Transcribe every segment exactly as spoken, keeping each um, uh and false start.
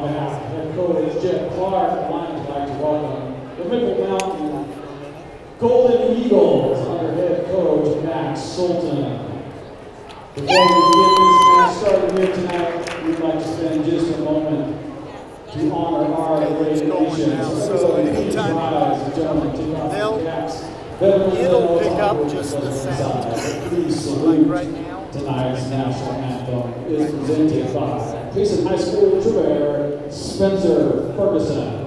behalf of head coach Jeff Clark, the Lions would like to welcome the Mickle Mountain Golden Eagles under head coach Max Sultan. Before we get this match started here tonight, we'd like to spend just a moment to honor our great nation. So anytime rise, gentlemen, take off they'll, the caps. it'll pick up just the sound. Please salute. Like right now. Tonight's national anthem is presented by Payson High School Trevor Spencer Ferguson.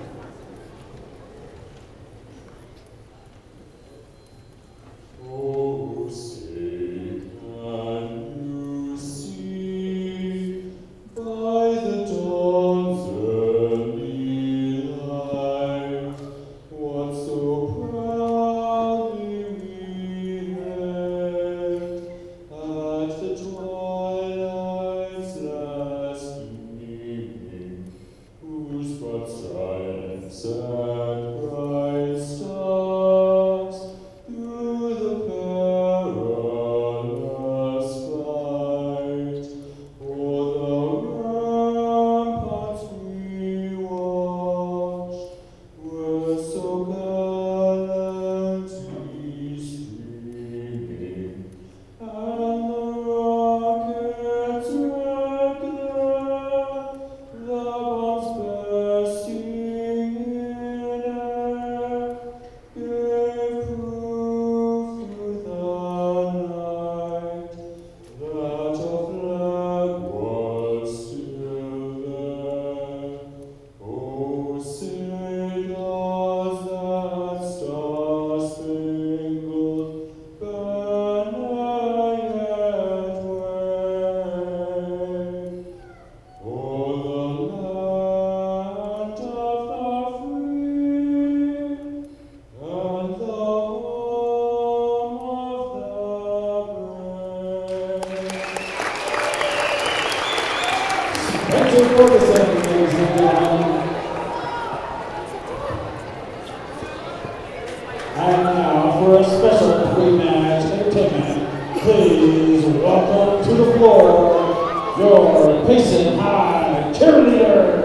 And now for a special pre-match entertainment, please welcome to the floor your Payson High cheerleaders.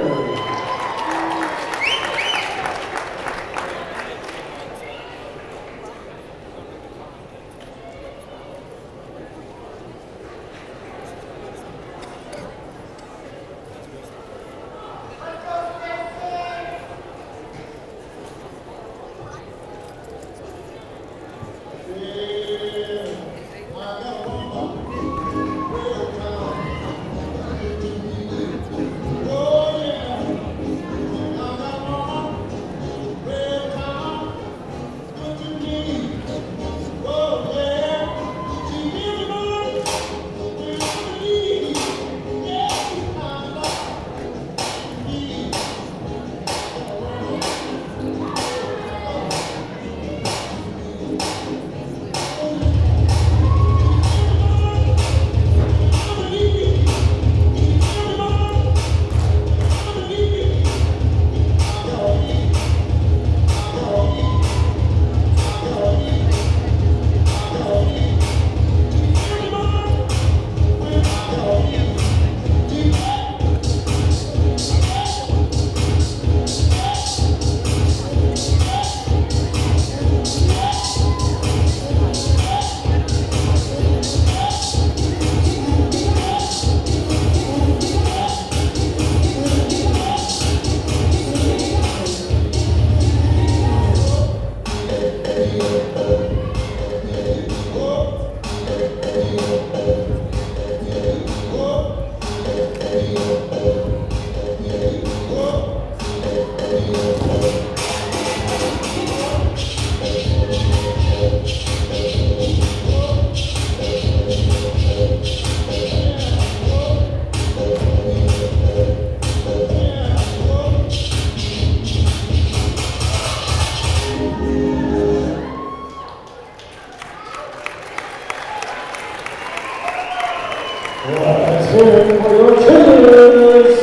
Let's hear it for your cheerleaders.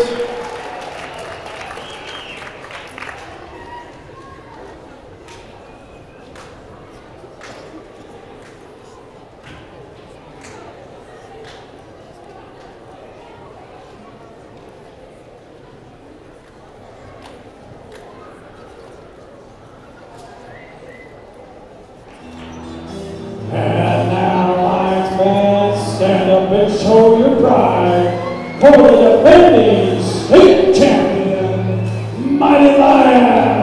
for the defending state champion, Mighty Lions.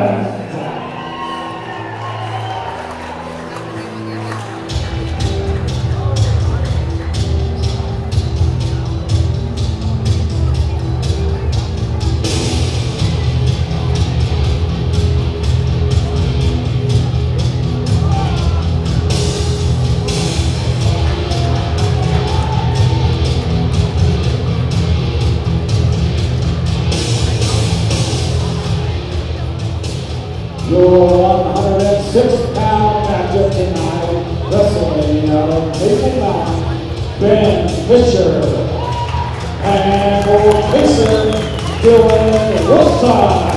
Your one hundred six pound matchup tonight, wrestling out of Payson, Ben Fisher, and for Payson, Dylan Wilson.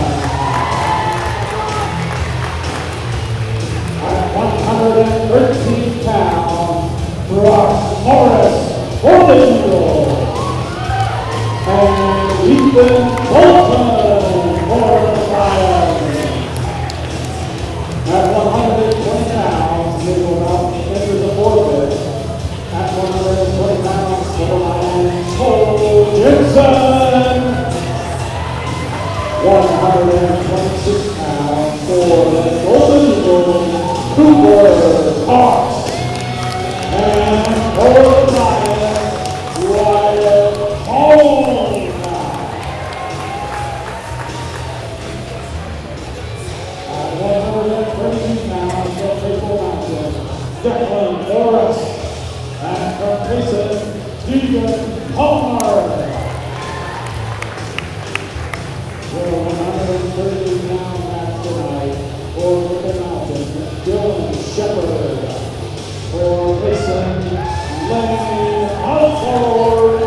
At one hundred thirteen pounds, Brock Morris for the Eagles, and Ethan Bolton for the Lions. At one hundred twenty pounds, they will now enter the forfeit. At one hundred twenty pounds, for the Lions, Cole Jensen. one hundred twenty-six pounds for the Golden Eagles, Cooper Cox. And for the Lions, Wyatt Hall. Declan Morris, and from Payson, Stephen Palmer. For one hundred thirty pound match tonight, for the Mountain, Dylan Shepard. For Payson, Lenny Alford.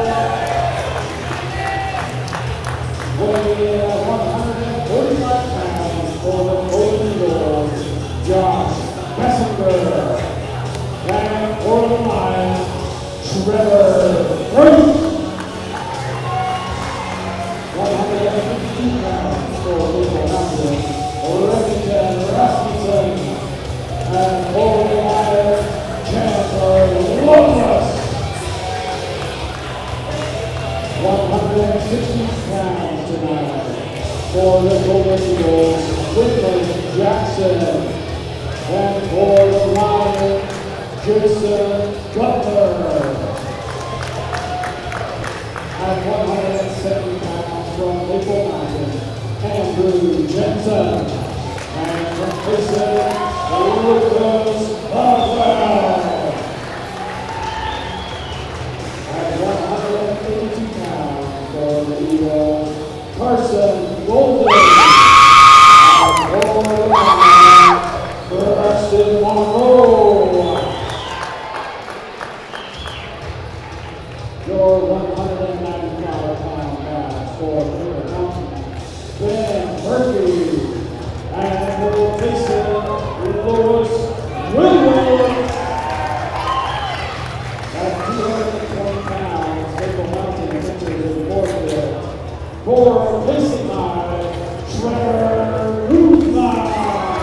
Weighing one hundred thirty-five pounds for the Golden Eagles, Josh Messenger. And for the Lions, Trevor Bruce. one hundred fifty pounds for Little Mountain, Remington Rasmussen. And for the Lions, Chandler Loveless. one hundred sixty pounds tonight for the Golden Eagles, Whitman Jackson. And for the Lions, Jason Butler. At one hundred seventy pounds from Maple Mountain, Andrew Jensen. And from Payson, Lucas Butler. At one hundred eighty-two pounds for the Eagles, Carson Golden. And for the Lions, Preston Monroe. Your one hundred ninety-five pound match for Little Mountain, Ben Murphy. And for Payson, Lewis Williams. At two hundred twenty pounds, Little Mountain enters the forfeit. For Payson High, Trevor Ruthline.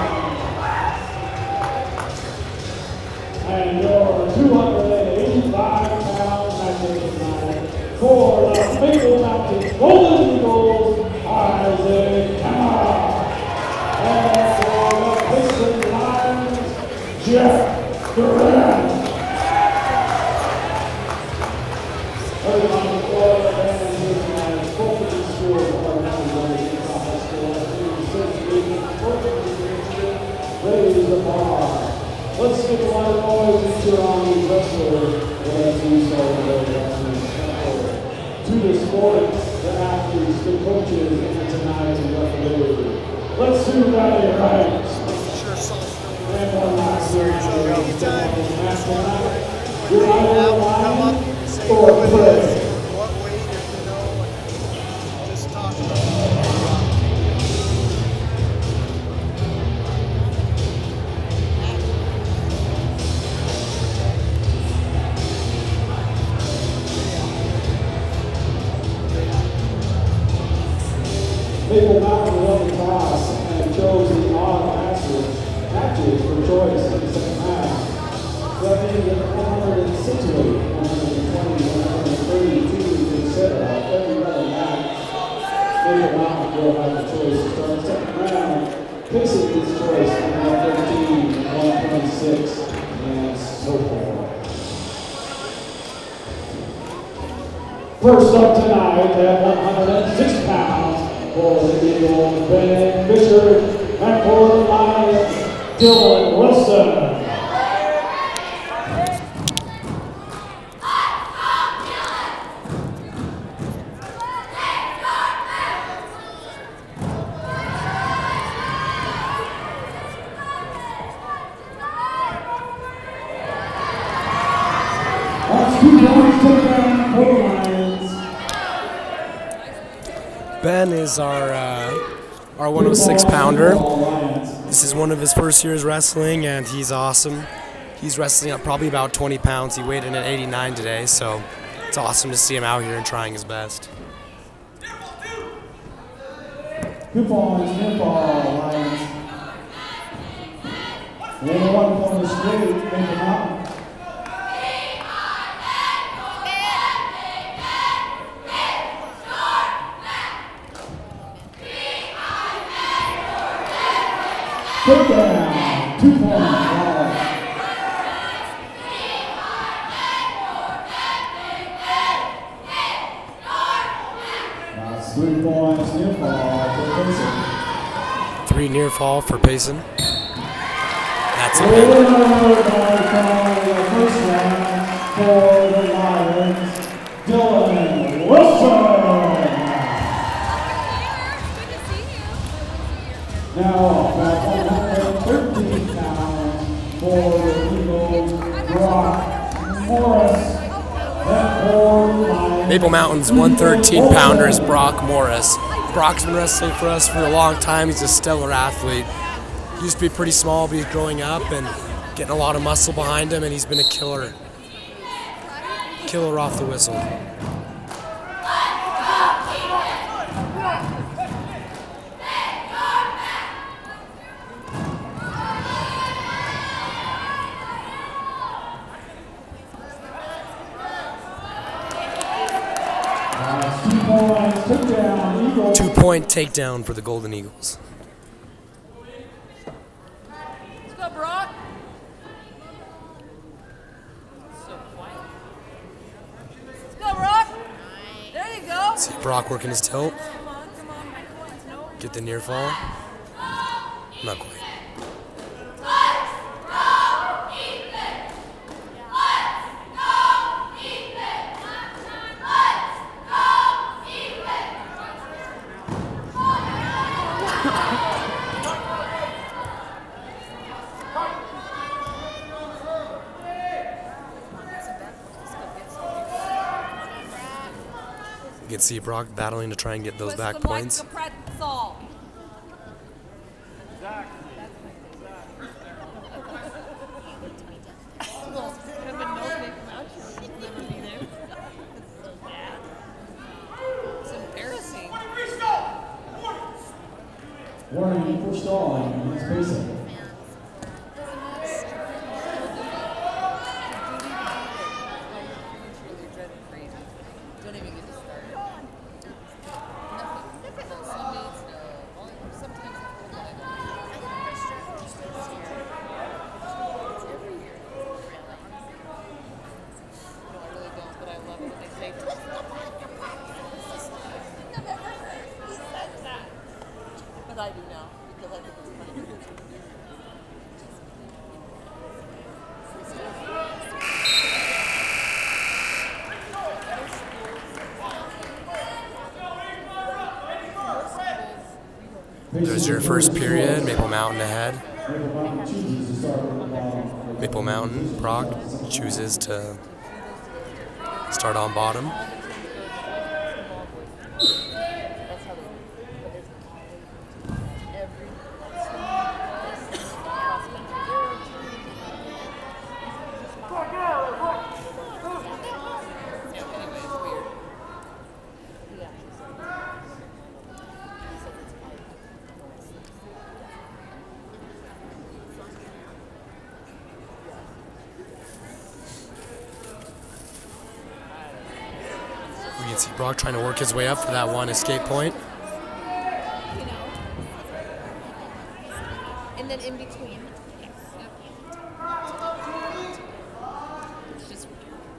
And your two hundred eighty-five pound matchup tonight for the Maple Mountain Golden Eagles, Isaac Hammer. And for the Payson Lions, Jeff Durant. Third on the floor, and his man, Fulton School, our national conference school, raise the bar. Let's get a lot of noise and cheer on these wrestlers as we celebrate wrestling. To the sport, the athletes, the coaches, and tonight's referee. Let's do that here, right? And one last series of match tonight. You're either alive or play. What weight, if you know, just talk about it. Maple Mountain won the toss and chose the odd matches, matches for choice in the second half. That means that one hundred sixty-eight, one hundred twenty, one hundred thirty-two, et cetera Payson's choice, one thirteen, one twenty-six, and so forth. First up tonight at one hundred six pounds for the Eagles, Ben Fisher, and for the Lions, Dylan Wilson. Ben is our uh, our one oh six pounder. This is one of his first years wrestling, and he's awesome. He's wrestling at probably about twenty pounds. He weighed in at eighty-nine today, so it's awesome to see him out here and trying his best. Good ball, good ball, Lions. one one for the straight, make them out. Put down, two points, wow. That's three points, near fall for Payson. Three near fall for Payson. That's a win. First round for the Lions, Dylan Wilson. Now, back one hundred thirteen pounds for the Eagles, Brock Morris. Maple Mountain's one thirteen pounder is Brock Morris. Brock's been wrestling for us for a long time. He's a stellar athlete. He used to be pretty small, but he's growing up and getting a lot of muscle behind him, and he's been a killer. Killer off the whistle. Two-point takedown for the Golden Eagles. Let's go, Brock. So quiet. Let's go, Brock. There you go. See Brock working his tilt. Come on, come on, my points. No. Get the near fall. Not quite. You can see Brock battling to try and get those Twist back them points. Like a pretzel. It's embarrassing. Warning for stalling against Payson. Don't even get to start. But I do now because I think it's funny. There's your first period. Maple Mountain ahead. Maple Mountain, Brock chooses to start on bottom. You can see Brock trying to work his way up for that one escape point. then in between. Yes. It's just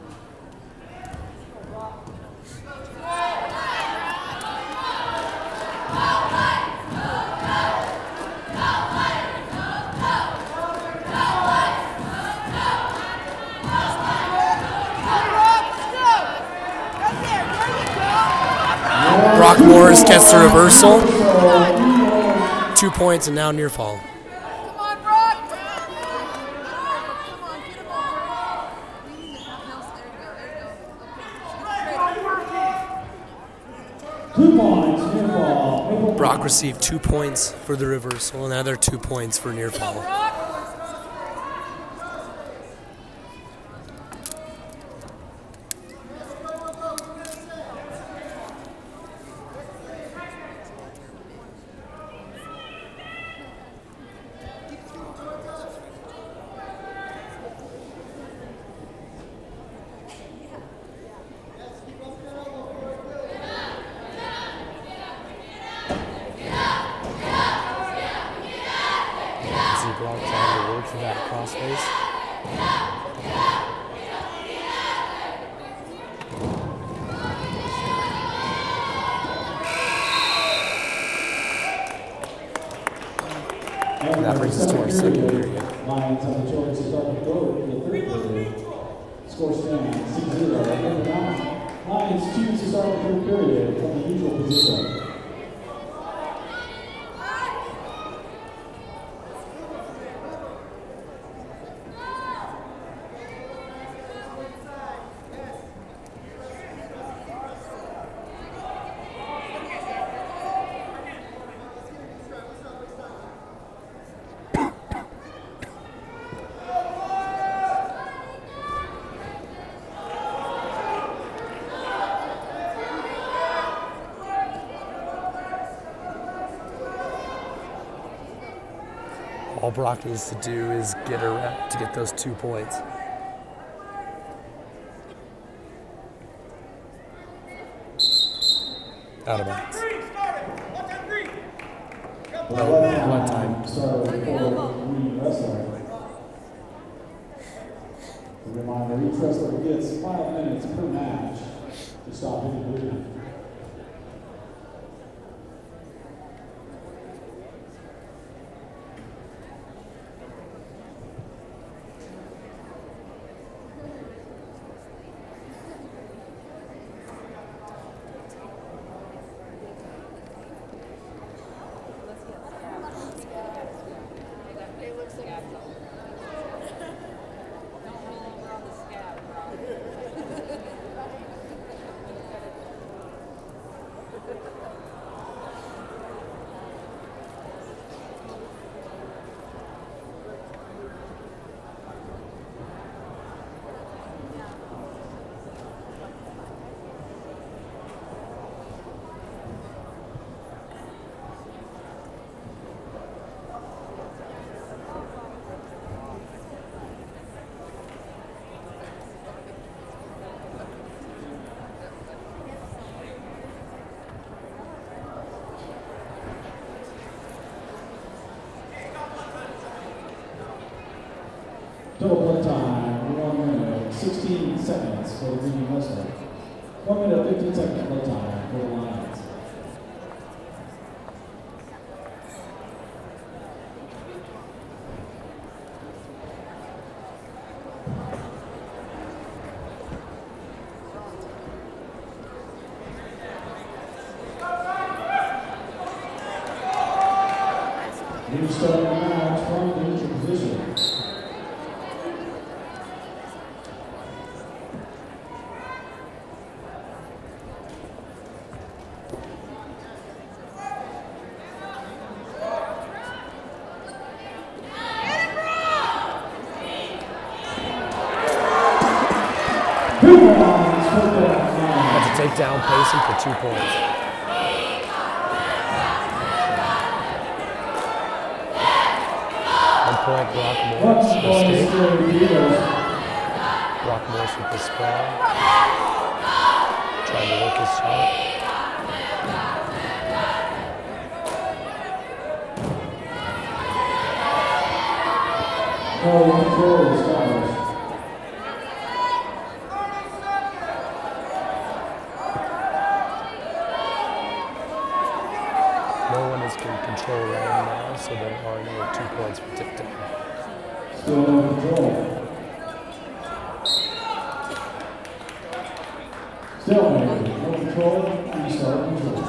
Brock Morris gets the reversal. Two points and now near fall. Come on, Brock! Come on, get him over. We need to have else. There you go, there you go. Okay. Two points, near fall. Brock received two points for the reversal, another two points for near fall. Brock trying to work for that crossface. And that brings us to our second period. Lions have the choice to start the third in the third period. Score stands six zero. Number nine. Lions choose to start the third period from the neutral position. All Brock needs to do is get a rep to get those two points. Out of bounds. Well, one time. Started with four green wrestler. A reminder, each wrestler gets five minutes per match to stop any bleeding. Total play time, one minute, sixteen seconds for the green wrestler. One minute, fifteen second play time for the Lions. New starting match from the neutral position. Had to take down Payson for two points. One point, Brock Morris, mistake. Brock Morris with the sprawl. Trying to work his shot. So control the Stars. No one is in control right now, so there are no two points for tip down. Still no control. Stalemate, no control, and start control.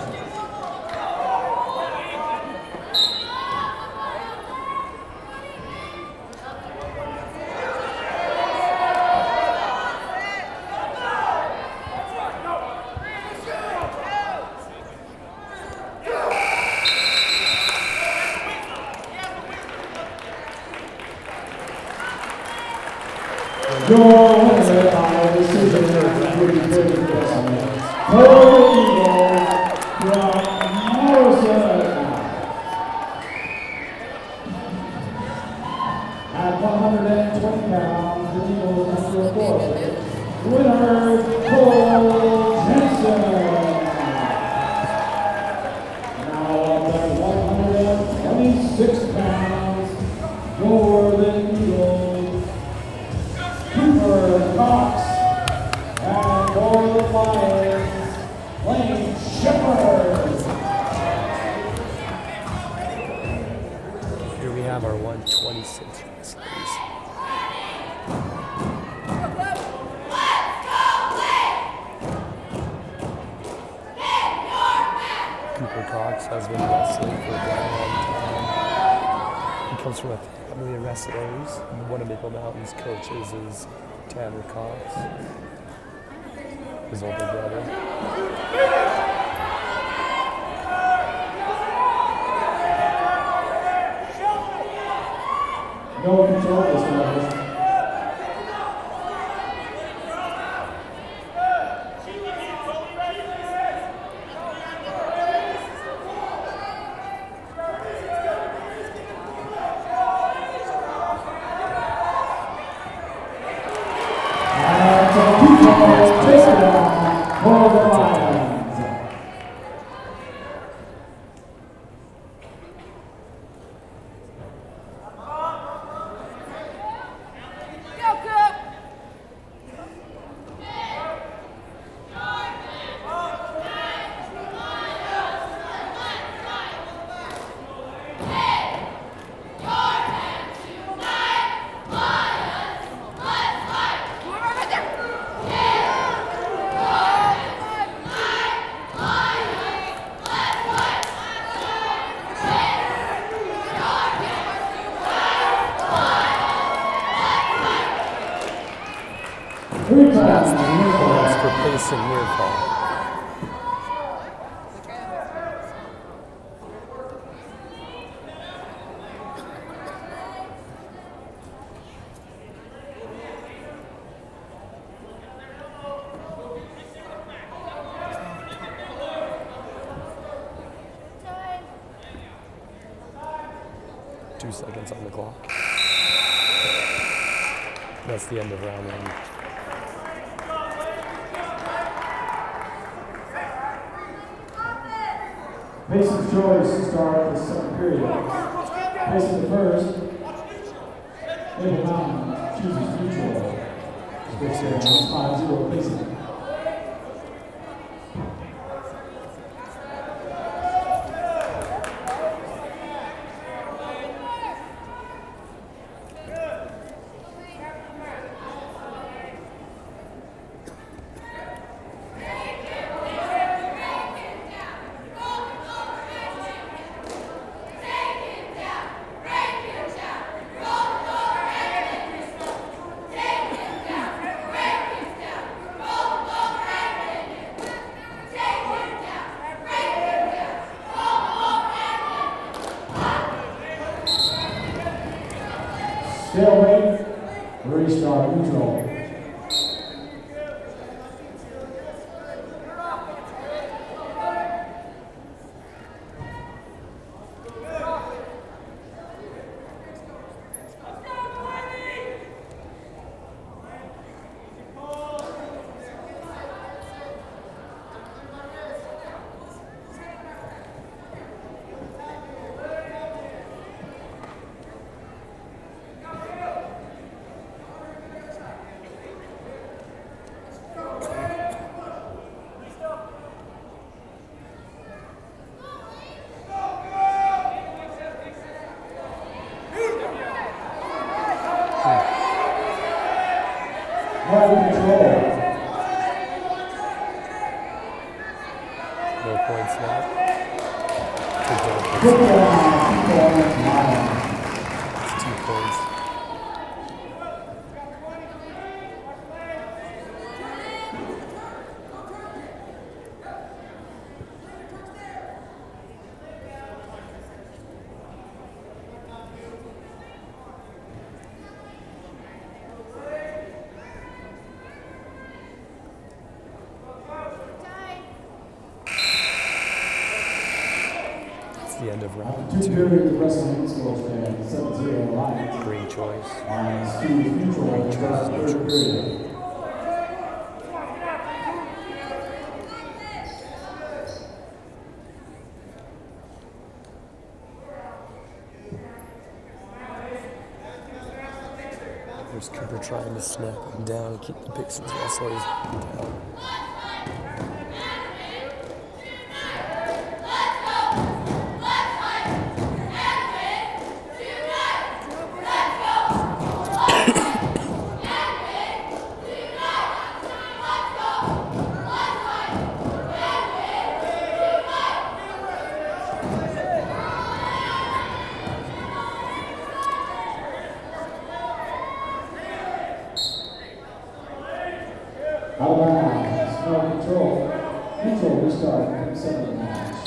Your winner by decision for the third place. Kalvin from Morrison. At one hundred twenty pounds, the Eagles number four. Winner, Cole Jensen. Now up at one hundred twenty-six pounds for the Eagles, Cooper Cox. And for the Flyers, Lane Shepard. Here we have our one twenty-six wrestlers. Cooper Cox has been wrestling for a very long time. He comes from a family of wrestlers. One of Maple Mountain's coaches is Tanner Cox, his older brother. No control this one. And so people take it down for the Lions. Go, Coop! Three That's times. three points for Payson near fall. Two seconds on the clock. That's the end of round one. Payson's choice to start the second period. Payson the first. Maple Mountain chooses neutral. It's five zero Payson. Stalemate, restart neutral. four points now. Good ball. It's two points. The end of round Two two. periods of wrestling scores stand seven zero Lions. Green choice. Lions two neutral in the first third period. There's Cooper trying to snap him down and keep the Payson's wrestlers down. Out of bounds, no control. Neutral restart, seven match.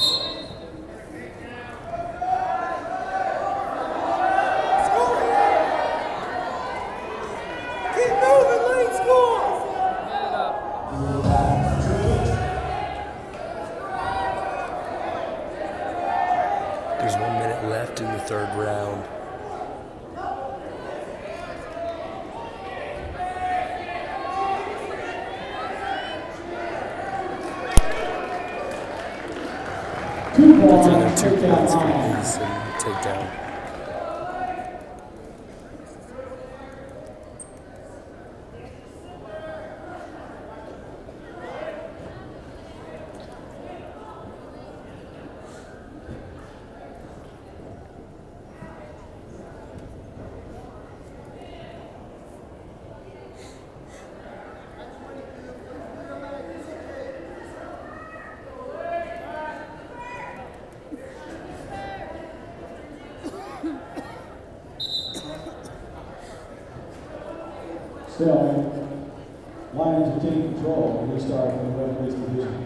Keep moving, lead score! There's one minute left in the third round. Two That's points, another two takedown points for Lions. Payson. Takedown. Still, Lions are taking control and restart from the referee's division.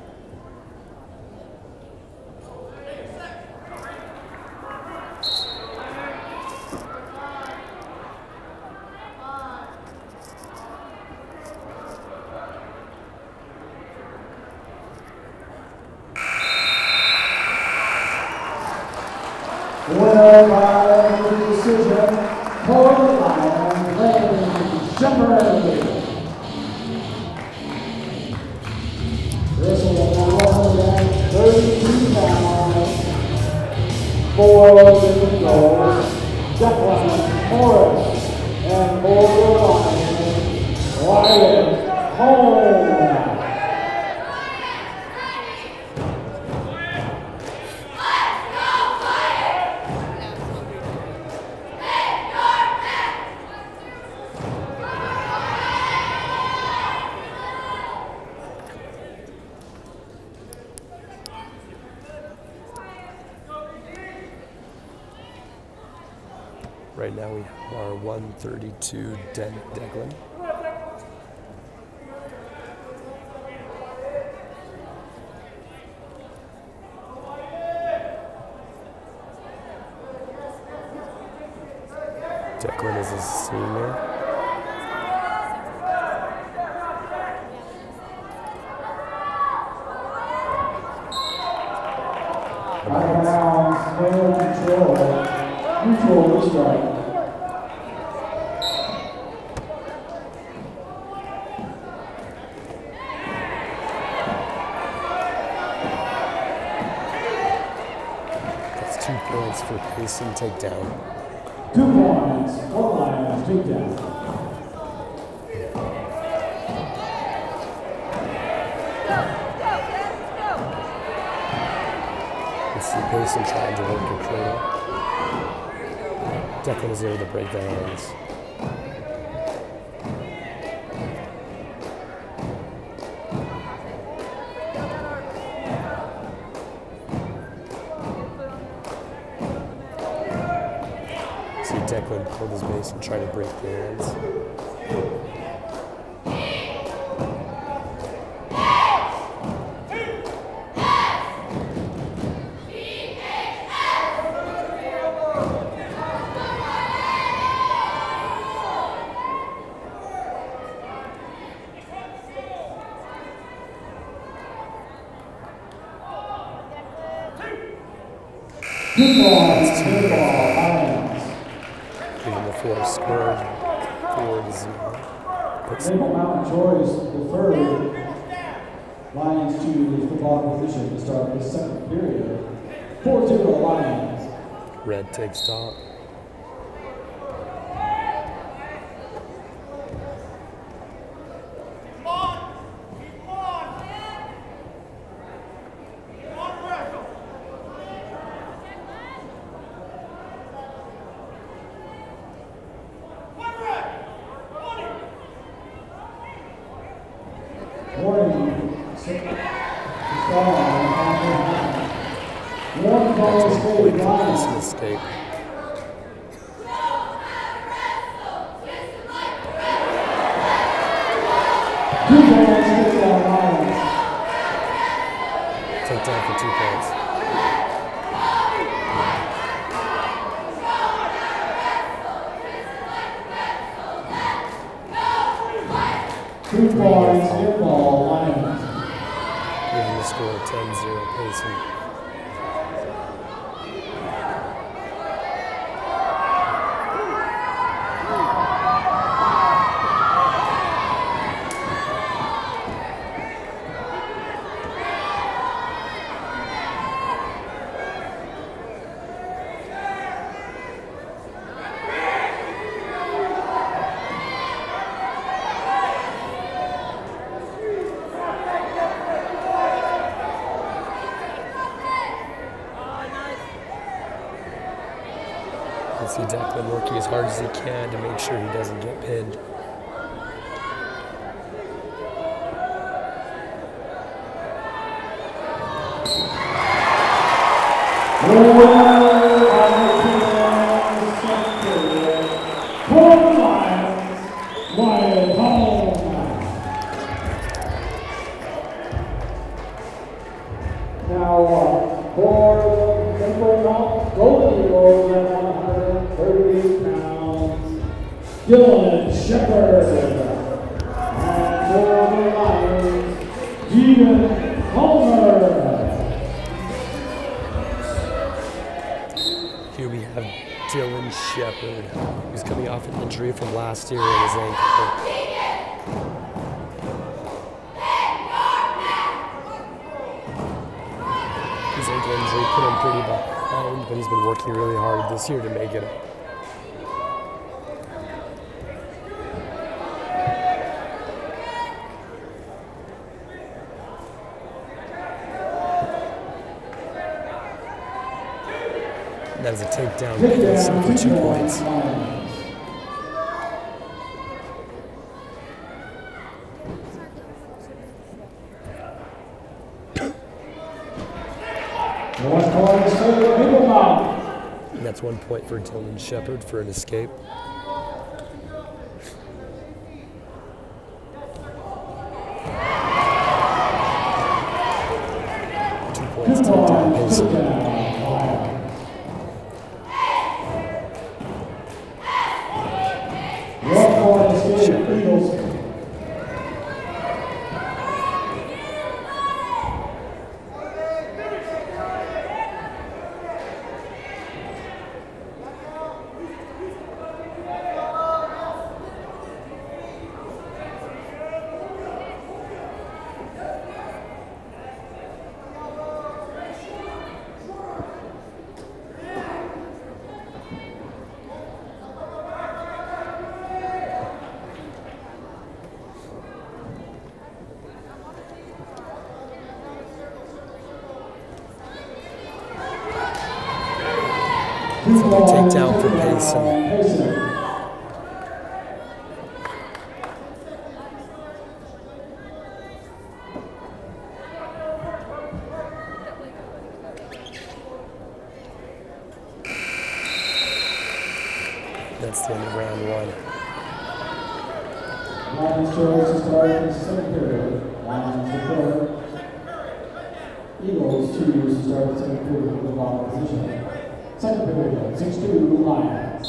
Winner by decision for the Lions, Lane Shepherd. Wrestle at one hundred thirty-two pounds, four different goals, Declan Morris, and for the Lions, Wyatt Home. Right now we have our one thirty-two Den Declan. Declan is a senior. Out of bounds, no control. Neutral restart. That's two points for Payson takedown. Two points, one Lions takedown. Let's see Payson trying to work a cradle. Declan is able to break the hands. Declan pulled his base and tried to break the hands. Good ball, good ball, Lions. Even the four scored four to zero. Maple Mountain Troy's the third. Lions two is the ball position to start the second period. four zero Lions. Red takes top. Mistake. Take down for two points. Two points, good ball, Lions. Giving the score ten zero Payson. See Declan working as hard as he can to make sure he doesn't get pinned. Now, uh, for the Maple Mountain Golden Eagles at one hundred thirty-eight pounds, Dylan Shepard. And for the Lions, Stephen Homer. Here we have Dylan Shepard, who's coming off an injury from last year in his ankle. His ankle injury put him pretty behind, but he's been working really hard this year to make it up. That is a takedown Payson for two points. And that's one point for Dylan Shepard for an escape. Two points takedown Payson. Takedown for Payson. That's the end of round one. Lions chose to start in the second period. Lions prepare. Eagles choose to start the second period with the ball position. Second period, six two Lions.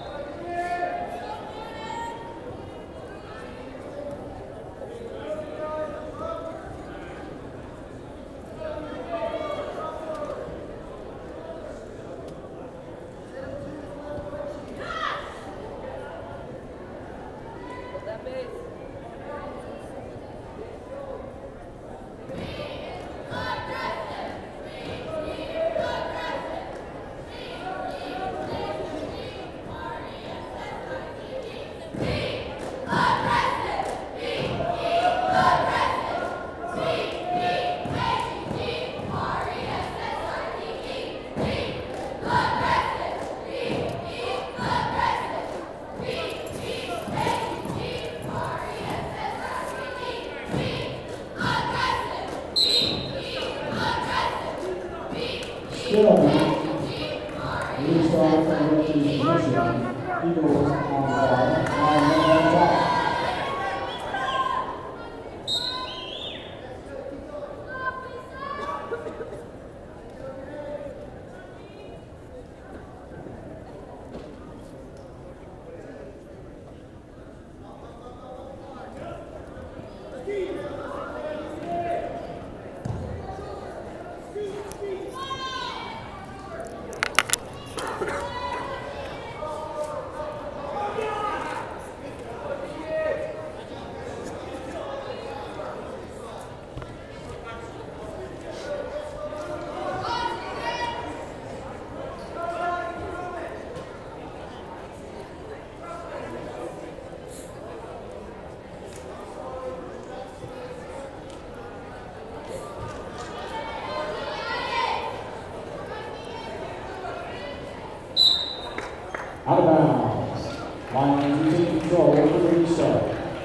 Out of bounds. Lions retain control over the restart.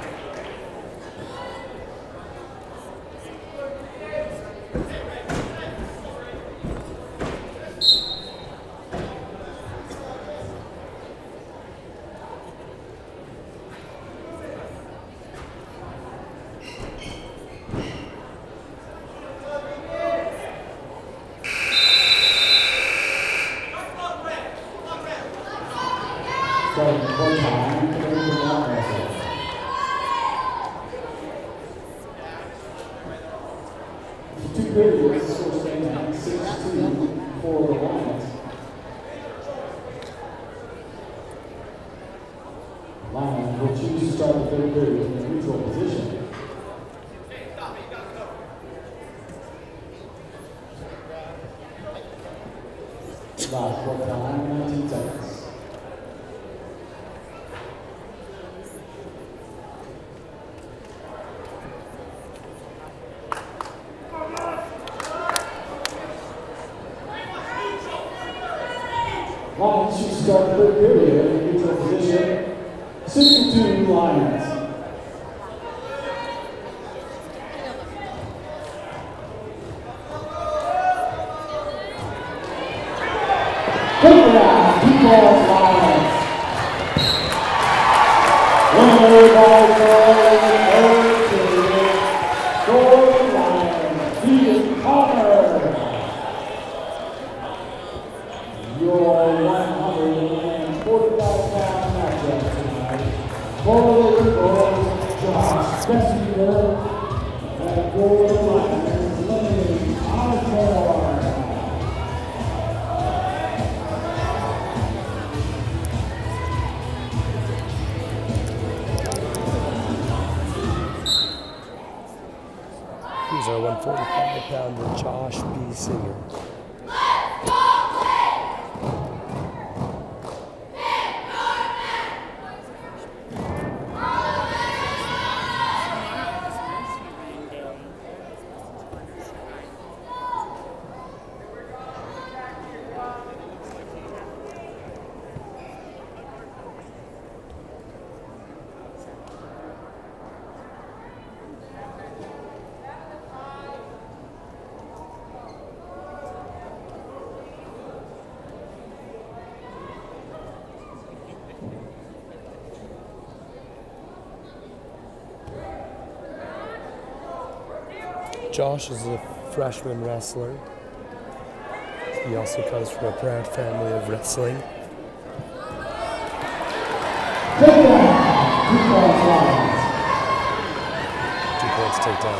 Starting full time for the Lions. For two periods, the score stands at six two for the Lions. Lions will choose to start the third period in a neutral position. Last full time, nineteen seconds. Lions should start the third period in neutral position. six two Lions. Touchdown, two balls Lions. Winner by goal in the third period. For the Lions, Payson Connor. Your one hundred forty-five pound matchup tonight. For the Eagles, Josh Bessinger, and for the Lions, Lenny Osborne. He's our one forty-five pounder, Josh B. Singer. Josh is a freshman wrestler. He also comes from a proud family of wrestling. Two points takedown.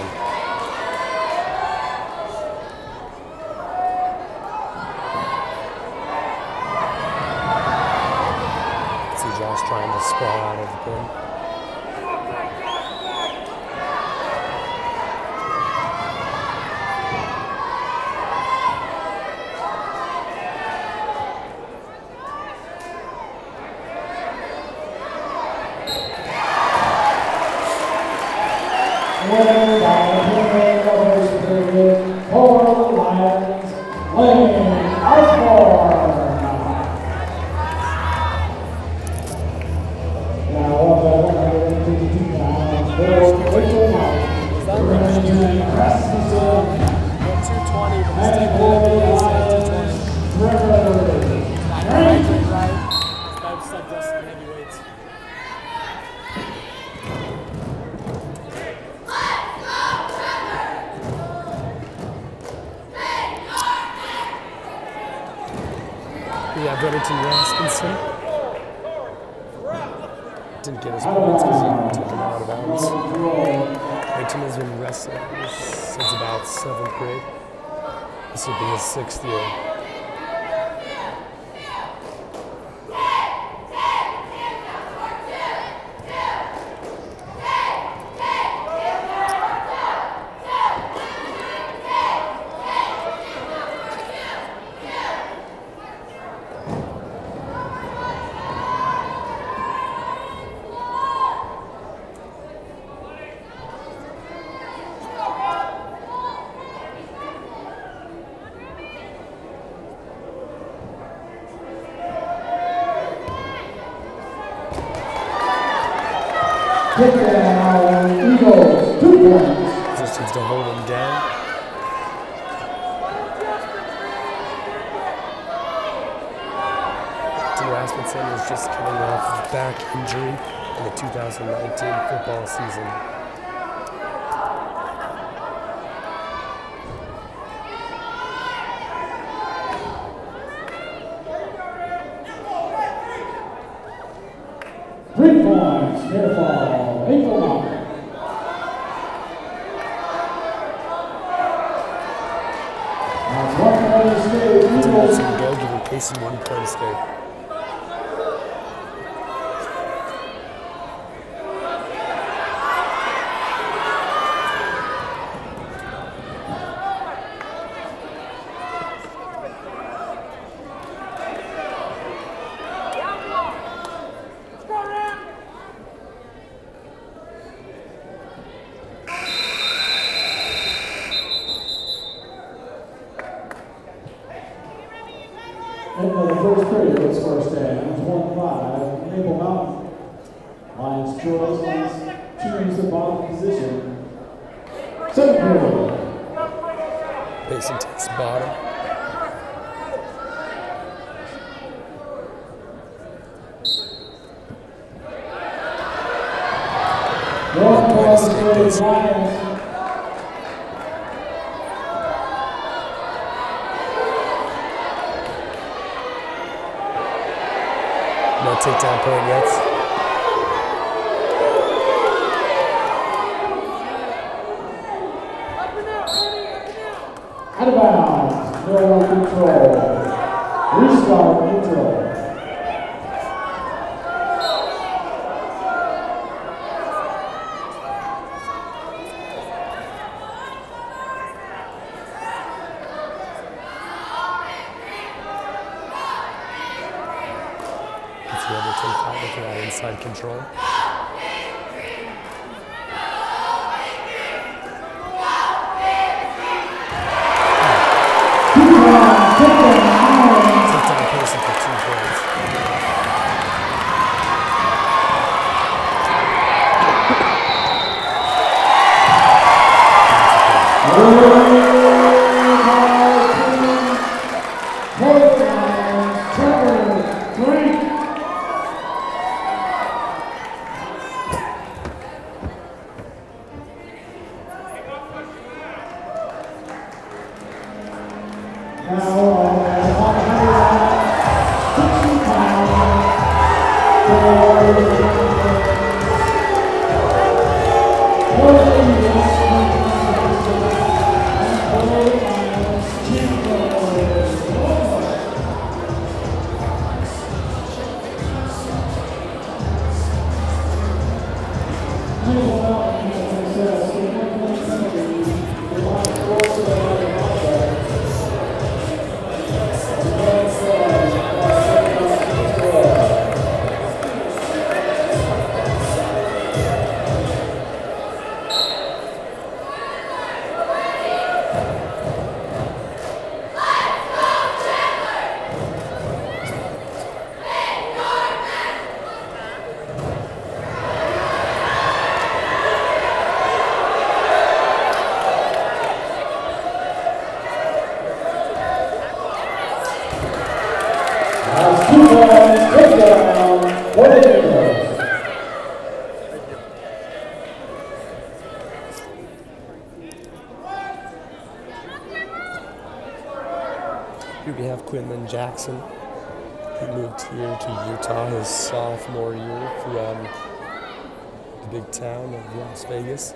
See Josh trying to sprawl out of the pin. Didn't get his points because he took him out of bounds. Payson has been wrestling since about seventh grade. This will be his sixth year. Eagles, two points. Just needs to hold him down. Rasmussen is just coming off of back injury in the two thousand nineteen football season. Three points, fair fall, ankle lock. That's one point escape. Eagles to go, giving Payson one point escape. Into the first period of this first stand, one five, Maple Mountain. Lions choice, Lions choose the bottom position. Second period. Payson takes bottom. One point escape, Lions. No takedown point yet. Out of bounds, no control. Restart neutral. It's the other ten five for that inside control. Takedown Payson for two points. Here we have Quinlan Jackson. He moved here to Utah his sophomore year from the big town of Las Vegas.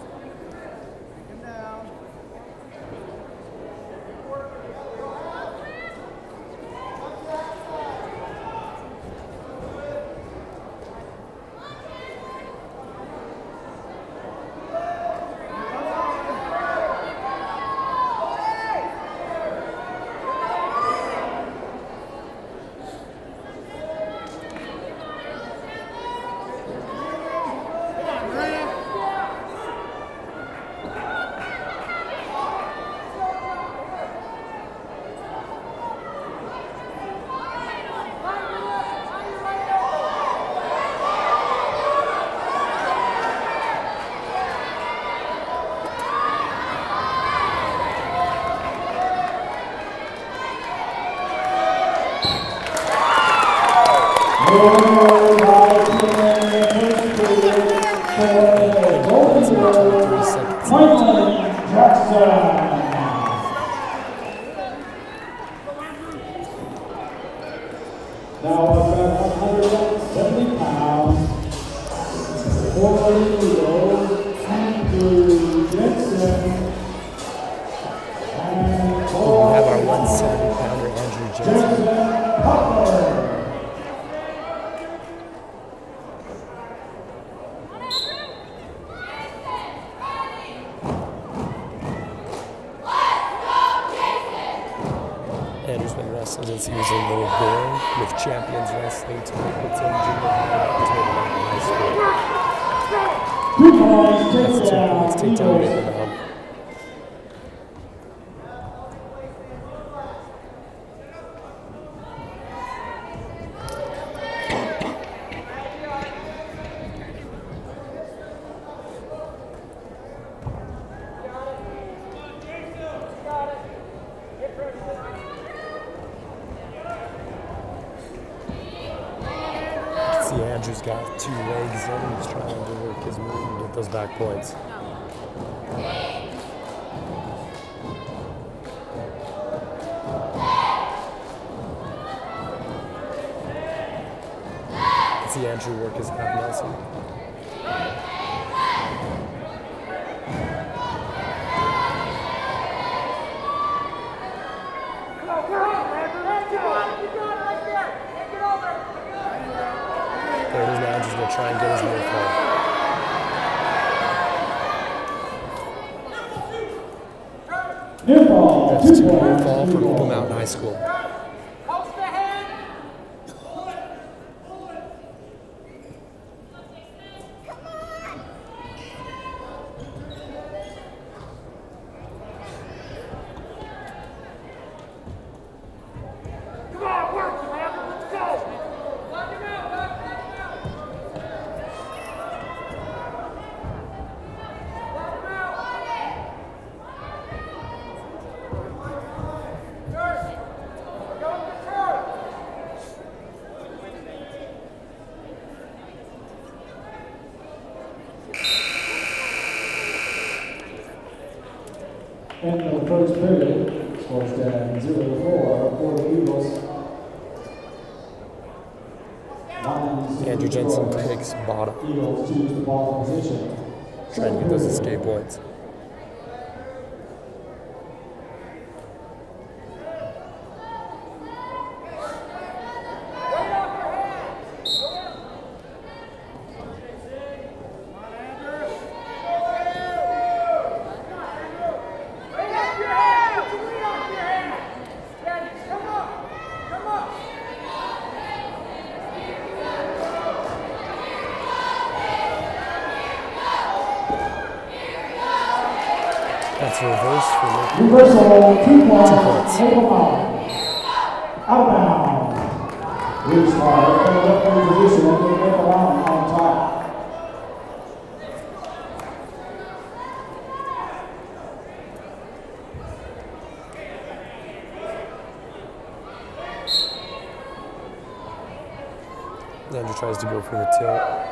Since he was a little boy with Champions Wrestling to Mapleton Junior High to High School. That's the Champions takedown right now. Andrew's got two legs in, he's trying to work his move and get those back points. Let's see Andrew work his half Nelson. There it is now, Andrew's going to try and get his move home. New ball. That's two new ball for Eagle Mountain High School. In the first period, scores and zero four for the Eagles. Andrew Jensen takes bottom. Eagles choose the ball position. Trying to get those escape points. That's a reverse for me. Reversal, two points. Two points. Hold them out. Outbound. Restart, in the left position, and they make around on top. Andrew tries to go for the tilt.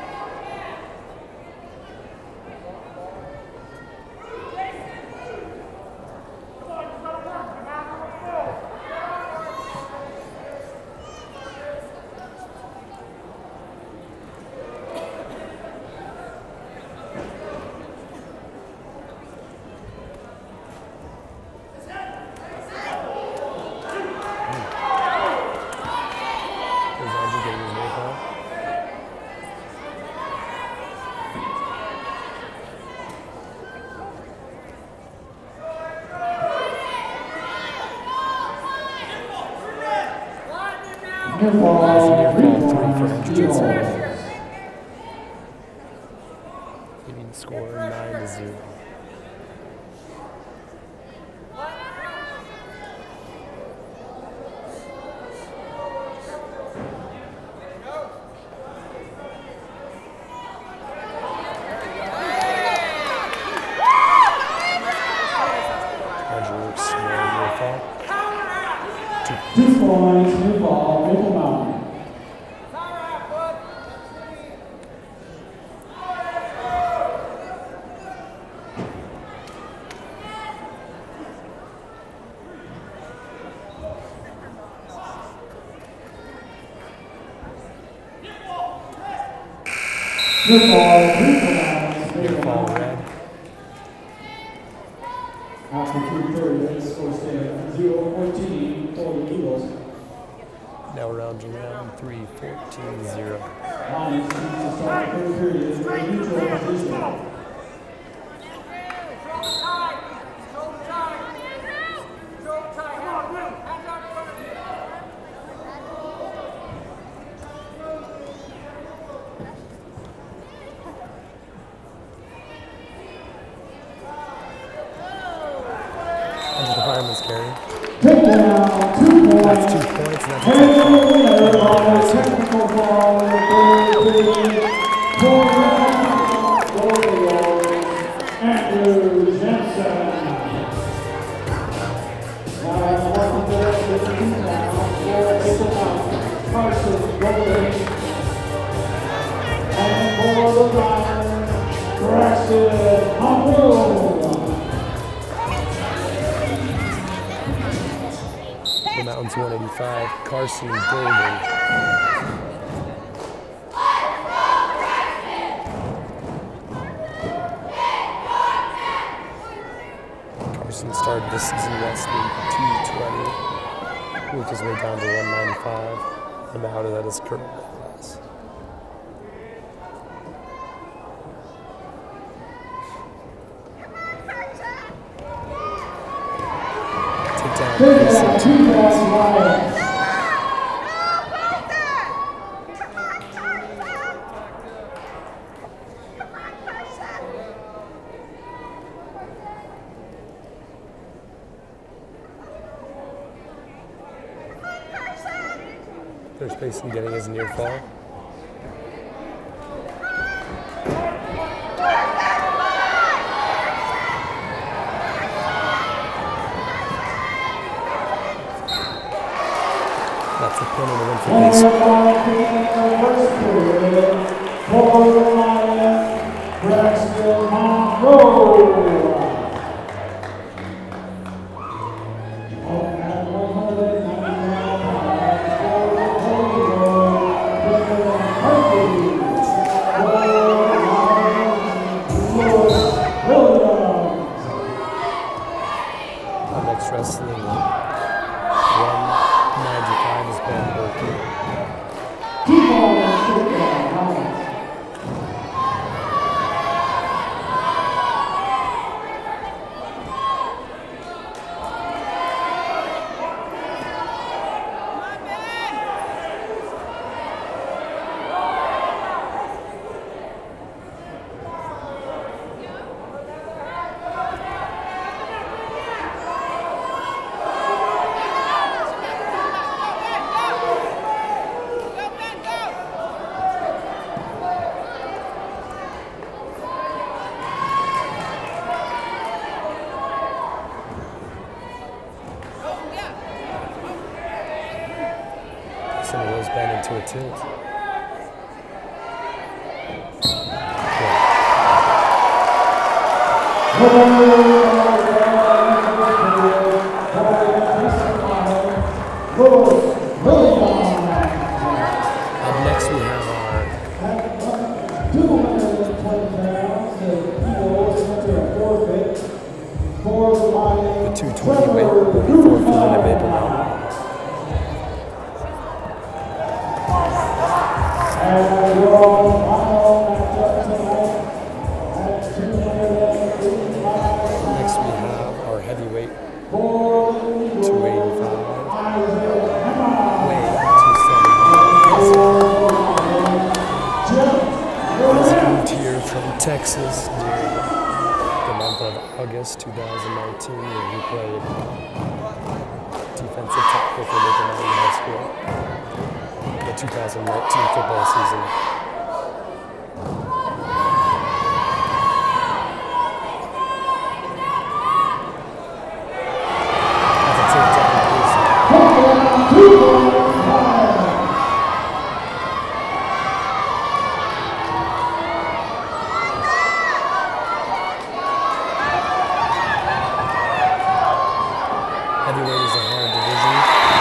Near ball, That's a near three ball, three for points, Andrew Eagles. Jensen. Leading score nine to zero. Andrew works near near fall. Two points, new ball, Maple Mountain. New ball, Maple Mountain. Near fall red. After two periods, score stand zero fourteen for the Eagles. Now round to round three, fourteen zero. Lions choose to start the third period in a neutral position. Under the fireman's carry. Takedown, two points. That's two points, and that's a And the touchdown. winner by a technical foul in the third period for the Eagles, Andrew Jensen. Now in the working direction of the team now for Payson Mountain, Payson rolling. And for the Lions, Braxton Humble. The Mountains one eighty-five, Carson Golden. Carson started this season wrestling two twenty, worked his way down to one ninety-five, and now that is current class. Takedown, Payson, two points. There's Payson getting his near fall. That's a pin and a win for Payson. For the Lions, Braxton Monroe. Payson rolls Ben into a tilt. Up next we have our the two twenty weight will be forfeited at Maple Mountain. Next we have our heavyweight two eighty-five, weight two seventy. He's moved here from Texas during the month of August two thousand nineteen when he played defensive tackle for Maple Mountain High School the two thousand nineteen football season. Heavyweight is a hard division.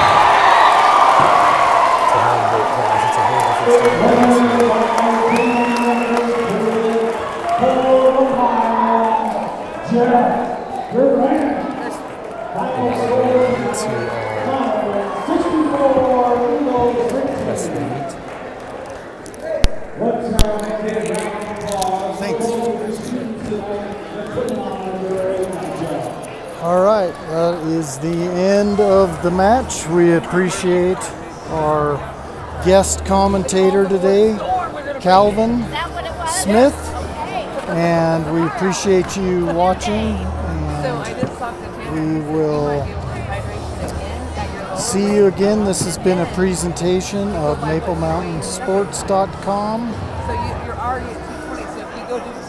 It's a hard weight class. It's a whole different wrestling meet. Thanks. All right, that is the end of the match. We appreciate our guest commentator today, Kalvin Smith, and we appreciate you watching. And we will see you again. This has been a presentation of Maple Mountain Sports dot com. So you, you're already at two twenty, so if you go do